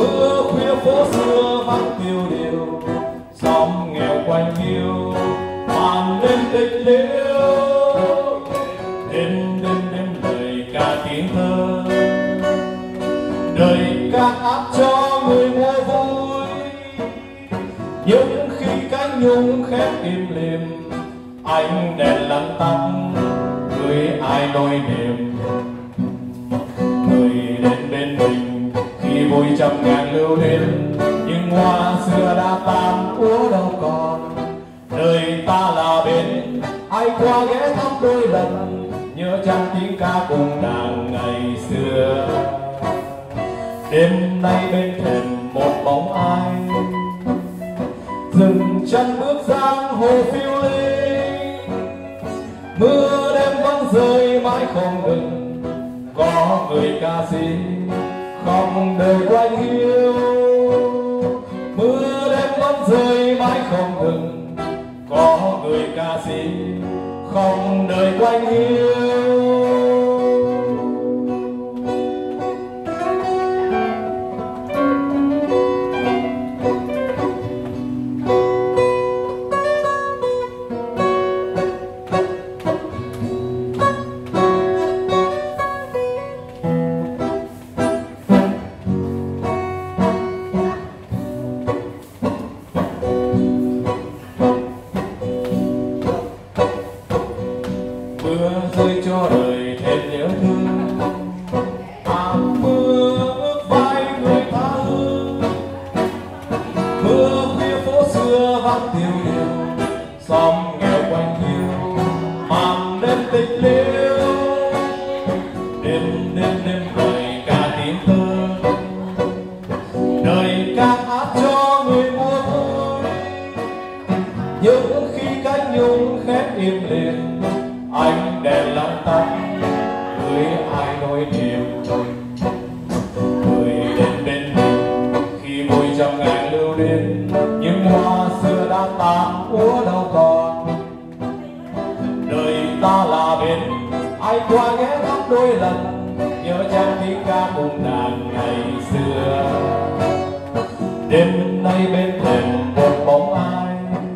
Mưa khuya phố xưa vắng tiêu điều, xóm nghèo quanh hiu màn đêm tịch liêu. Đêm lời ca tiếng thơ, đời ca hát cho người mua vui. Nhưng khi cánh nhung khép im lìm, ánh đèn lăn tắt gửi ai đôi niềm. Người đến bên mình khi vui trăm ngàn lưu luyến, nhưng hoa xưa đã tan úa đâu còn. Đời ta là bên ai qua ghé thăm đôi lần, nhớ chăng tiếng ca cùng đàn ngày xưa. Đêm nay bên thềm một bóng ai, dừng chân bước giang hồ phiêu linh. Mưa đêm vẫn rơi mãi không ngừng, có người ca sĩ không đời quanh hiu. Mưa đêm vẫn rơi mãi không ngừng, có người ca sĩ không đời quanh hiu. Mưa rơi cho đời thêm nhớ thương, mưa ướt vai người tha hương. Mưa khuya phố xưa vắng tiêu điều, xóm nghèo quanh hiu màn đêm tịch liêu. Đêm lời ca tiếng thơ, đời ca hát cho người mua vui. Nhưng khi cánh nhung khép im lìm, ánh đèn lăn tắt gửi ai nỗi niềm. Người đến bên mình khi vui trăm ngàn lưu luyến, nhưng hoa xưa đã tan úa đâu còn. Đời ta là bên ai qua ghé thăm đôi lần, nhớ chăng tiếng ca cùng đàn ngày xưa. Đêm nay bên thềm một bóng ai,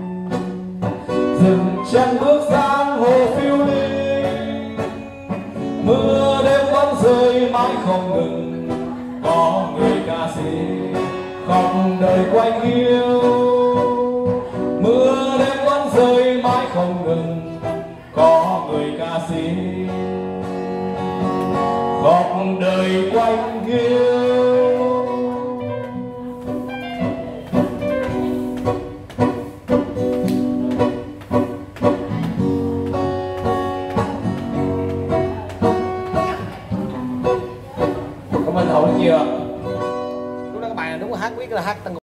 dừng chân bước giang hồ phiêu linh. Mưa đêm vẫn rơi mãi không ngừng, có người ca sĩ không đời quanh hiu. Mưa đêm vẫn rơi mãi không ngừng, có người ca sĩ không đời quanh hiu. Cảm ơn Hậu rất nhiều. Lúc đó các bạn đúng là hát biết là hát